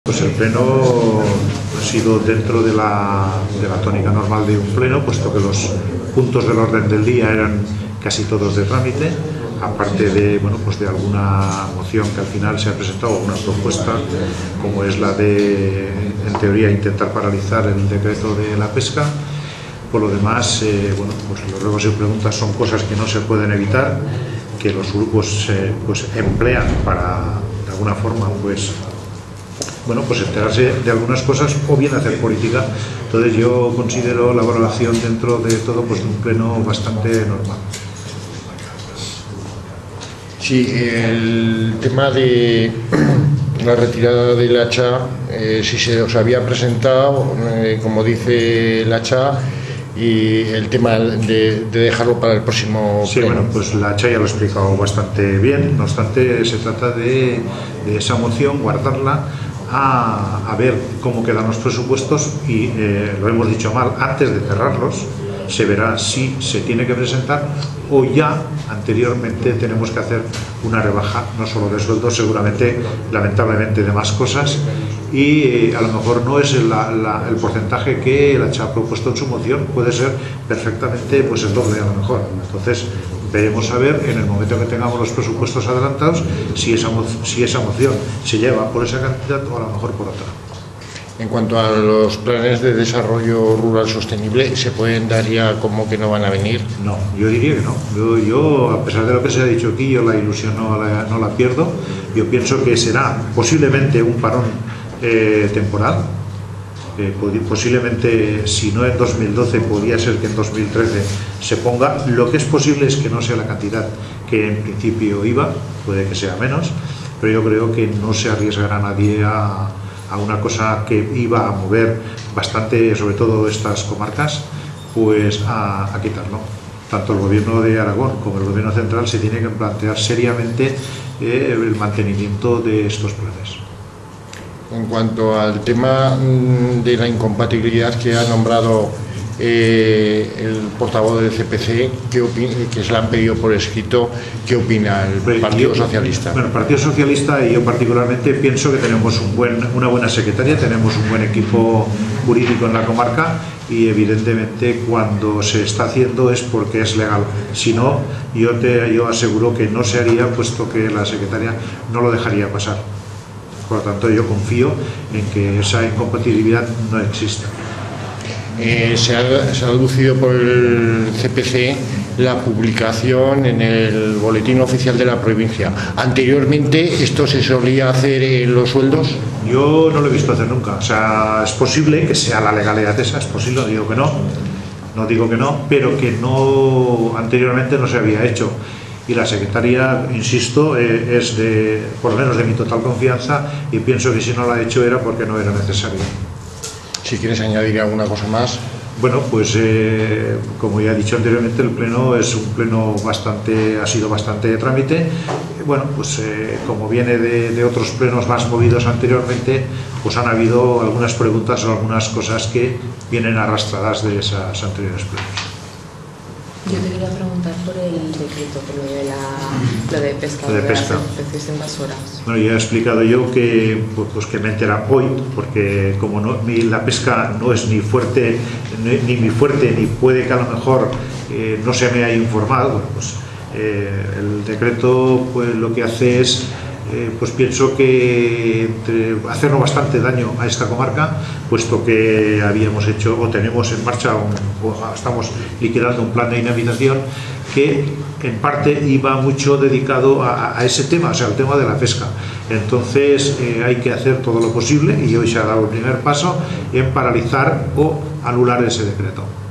Pues el pleno ha sido dentro de la tónica normal de un pleno, puesto que los puntos del orden del día eran casi todos de trámite, aparte de, pues de alguna moción que al final se ha presentado, una propuesta como es la de, en teoría, intentar paralizar el decreto de la pesca. Por lo demás, pues los ruegos y preguntas son cosas que no se pueden evitar, que los grupos emplean para, de alguna forma, pues enterarse de algunas cosas o bien hacer política. Entonces yo considero la valoración dentro de todo de un pleno bastante normal. Sí, el tema de la retirada del hacha, si se os había presentado, como dice el hacha, y el tema de dejarlo para el próximo pleno. Sí, pues la hacha ya lo he explicado bastante bien, no obstante se trata de esa moción, guardarla, a ver cómo quedan los presupuestos y, lo hemos dicho mal, antes de cerrarlos se verá si se tiene que presentar o ya anteriormente tenemos que hacer una rebaja, no solo de sueldos, seguramente, lamentablemente, de más cosas, y a lo mejor no es el porcentaje que el hacha ha propuesto en su moción, puede ser perfectamente el doble a lo mejor. Entonces veremos a ver en el momento que tengamos los presupuestos adelantados si esa moción se lleva por esa cantidad o a lo mejor por otra. En cuanto a los planes de desarrollo rural sostenible, ¿se pueden dar ya como que no van a venir? No, yo diría que no. Yo a pesar de lo que se ha dicho aquí, yo la ilusión no la pierdo. Yo pienso que será posiblemente un parón temporal. Posiblemente, si no en 2012, podría ser que en 2013 se ponga. Lo que es posible es que no sea la cantidad que en principio iba, puede que sea menos, pero yo creo que no se arriesgará nadie a una cosa que iba a mover bastante, sobre todo estas comarcas, pues a quitarlo. Tanto el gobierno de Aragón como el gobierno central se tiene que plantear seriamente el mantenimiento de estos planes. En cuanto al tema de la incompatibilidad que ha nombrado el portavoz del CPC, que se le han pedido por escrito, ¿qué opina el Partido Socialista? Bueno, el Partido Socialista y yo particularmente pienso que tenemos una buena secretaria, tenemos un buen equipo jurídico en la comarca y evidentemente cuando se está haciendo es porque es legal. Si no, yo aseguro que no se haría, puesto que la secretaria no lo dejaría pasar. Por lo tanto, yo confío en que esa incompatibilidad no exista. Se ha aducido por el CPC la publicación en el boletín oficial de la provincia. ¿Anteriormente esto se solía hacer en los sueldos? Yo no lo he visto hacer nunca. O sea, es posible que sea la legalidad esa, es posible, no digo que no, pero que no, anteriormente no se había hecho. Y la secretaria, insisto, es por lo menos de mi total confianza, y pienso que si no la ha hecho era porque no era necesario. Si quieres añadir alguna cosa más. Bueno, pues como ya he dicho anteriormente, el pleno es un pleno ha sido bastante de trámite. Bueno, pues como viene de otros plenos más movidos anteriormente, pues han habido algunas preguntas o algunas cosas que vienen arrastradas de esos anteriores plenos. Yo te quería preguntar por el decreto, por lo de pesca, de pesca. Las especies invasoras. Bueno, ya he explicado yo que me enteré hoy, porque como la pesca no es ni fuerte, ni mi fuerte, ni puede que a lo mejor no se me haya informado, bueno, pues el decreto pues lo que hace es, pues pienso que hacernos bastante daño a esta comarca, puesto que habíamos hecho o tenemos en marcha estamos liquidando un plan de inhabilitación que en parte iba mucho dedicado a ese tema, o sea, al tema de la pesca. Entonces hay que hacer todo lo posible, y hoy se ha dado el primer paso en paralizar o anular ese decreto.